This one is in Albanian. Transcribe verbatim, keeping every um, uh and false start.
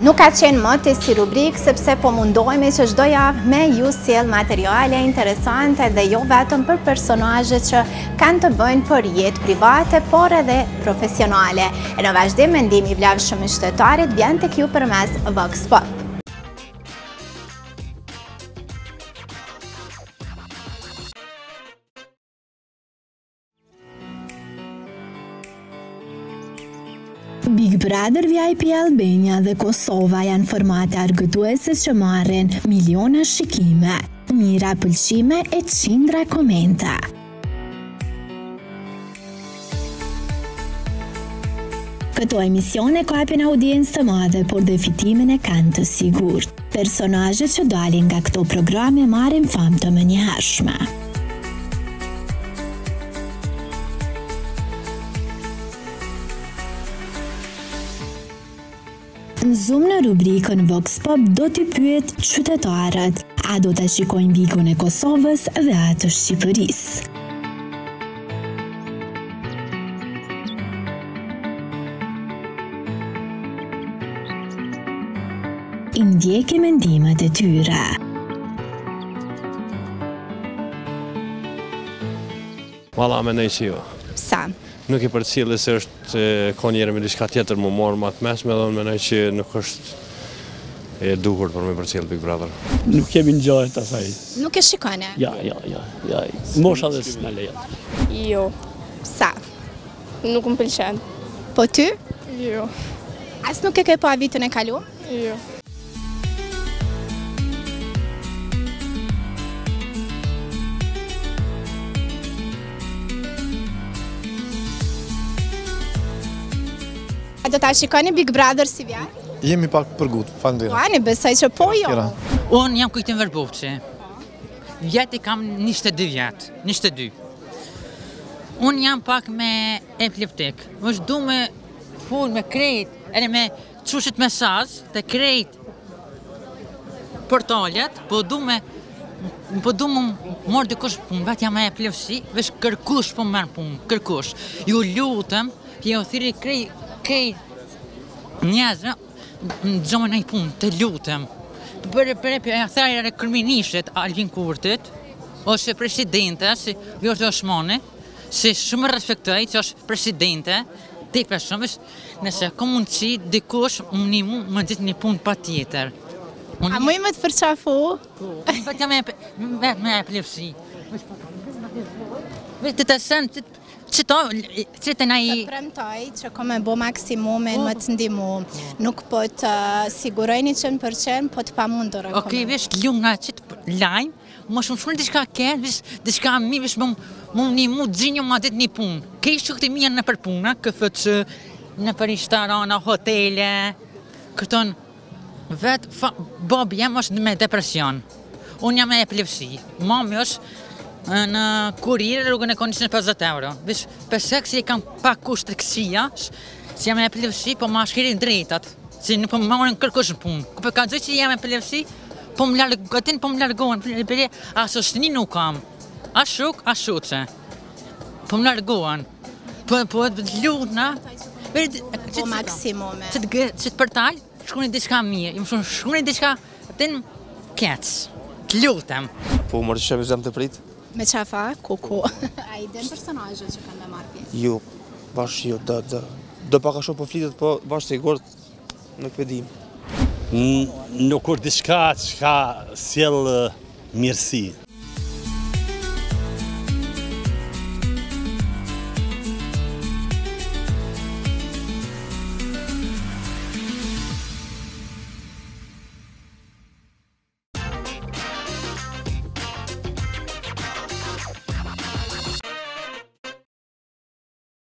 Nuk ka qenë më të si rubrik, sepse po mundohemi që çdo javë me ju sjell materiale interesante dhe jo vetëm për personazhe që kanë të bëjnë për jetë private, por edhe profesionale. E në vazhdim, mendimi i vlefshëm i qytetarit vjen tek ju përmes Vox Pop. Big Brother V I P Albania dhe Kosova janë formate argëtuese që marrin miliona shikime, mijëra pëlqime e qindra komenta. Këto emisione kapin audiencë të madhe, por dhe fitimin e kanë të sigurt. Personazhet që dalin nga këto programe marrin famë të menjëhershme. Në Zoom në rubrikën Vox Pop do t'i pyet qytetarët, a do t'a shikojnë bigun e Kosovës dhe atë Shqipërisë. I ndjeki mendimet e tyre. Valla me nej që jo. Sa? Nuk i përcjellë se është ka njerë me diçka tjetër më marrë më të mesme dhe menoj që nuk është e duhur për me përcjellë Big Brother. Nuk kemi në gjahë të asaj. Nuk e shikone? Ja, ja, ja, ja. Mosha dhe s'me leja. Jo. Sa? Nuk më pëlqen. Po ty? Jo. As nuk e ke pa vitën e kaluar? Jo. A do t'a shikoni Big Brother si vjen? Jemi pak përgut, falënderit. Po, ani besoj që po jo. Unë jam Kujtim Verbovçi. Vjetë i kam njëzet e dy vjetë, njëzet e dy. Unë jam pak me epileptik. Vështë du me full me krejt, edhe me qushit mesazh të krejt portalet, po du me po du më morë dikush punë, vetë jam me epilepsi, vesh kërkush po më merë punë, kërkush. Ju lutëm, që ju thiri krej Kej njerëzve në gjojnë e punë, të lutëm. Për e thërë e kërminishtet Alvin Kurtit, ose presidente, si Vjorë Osmani, si shumë respektoj që është presidente, të i përshëmës, nëse ka mundësi dikush më një mu më ditë një punë pa tjetër. A mu i me të përqafu? Vetë jam me epilepsi. Vetë të sënë, Qëto, qëtë na i... Të premtoj që ko me bo maksimumin më të ndimu. Nuk po të sigurojni qënë për qenë, po të pa mundur e Okej, vesh ljungna qëtë lajmë, më shumë shumë diçka kërë, vesh diçka mi, vesh më një mu gjinjo ma ditë një punë. Kej që këtë mija në për puna, këfët që në për ishtarana, hotele, këton, vetë, Bobi jem është me depresion. Unë jam me epilepsi. Mami është në kurirë rrugën e kondicionit pesëdhjetë euro. Vish, përse kësi i kam pak kusht të kësia, si jam e epilepsi, po ma shkirin drejtat, si nuk po më marrin kërkush në punë. Ku për ka gjë që jam e epilepsi, po më largohen, po më largohen, asë shtëni nuk kam. A shuk, a shuqe. Po më largohen. Po, po, lutna. Po maksimume. Që të përtaj, shkuni diçka mirë, jam shumë shkuni diçka, atin kec, të lutem. Po, më rëshë që zem të prit? Me qafa, kuku. A i den personajët që kanë me marrë pjesë? Jo, bashkë jo, do, do, do paka shumë po flitet, po bashkë sigurt, nuk pedim. Nuk kur diçka që ka sjell mirësi.